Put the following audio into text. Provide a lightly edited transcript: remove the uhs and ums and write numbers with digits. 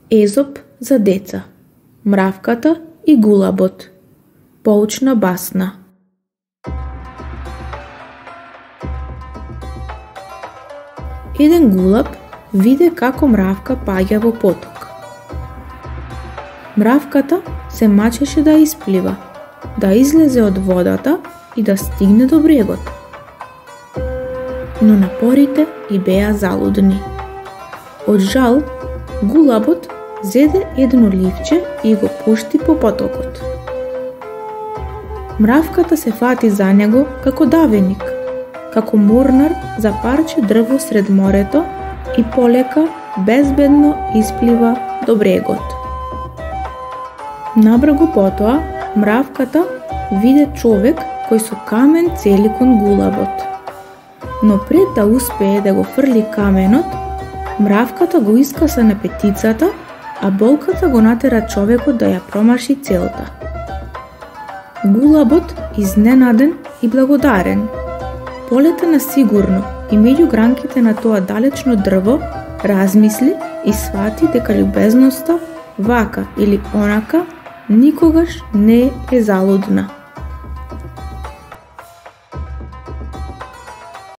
Езоп за деца. Мравката и гулабот. Поучна басна. Еден гулаб виде како мравка паѓа во поток. Мравката се мачеше да исплива, да излезе од водата и да стигне до брегот. Но напорите и беа залудни. Од жал, гулабот зеде едно ливче и го пушти по потокот. Мравката се фати за него како давеник, како морнар за парче дрво сред морето и полека, безбедно исплива до брегот. Набрзо потоа, мравката виде човек кој со камен цели кон гулабот. Но пред да успее да го фрли каменот, мравката го искаса на петицата, а болката го натера човекот да ја промаши целта. Гулабот, изненаден и благодарен, полета на сигурно и меѓу гранките на тоа далечно дрво размисли и свати дека љубезноста, вака или онака, никогаш не е залудна.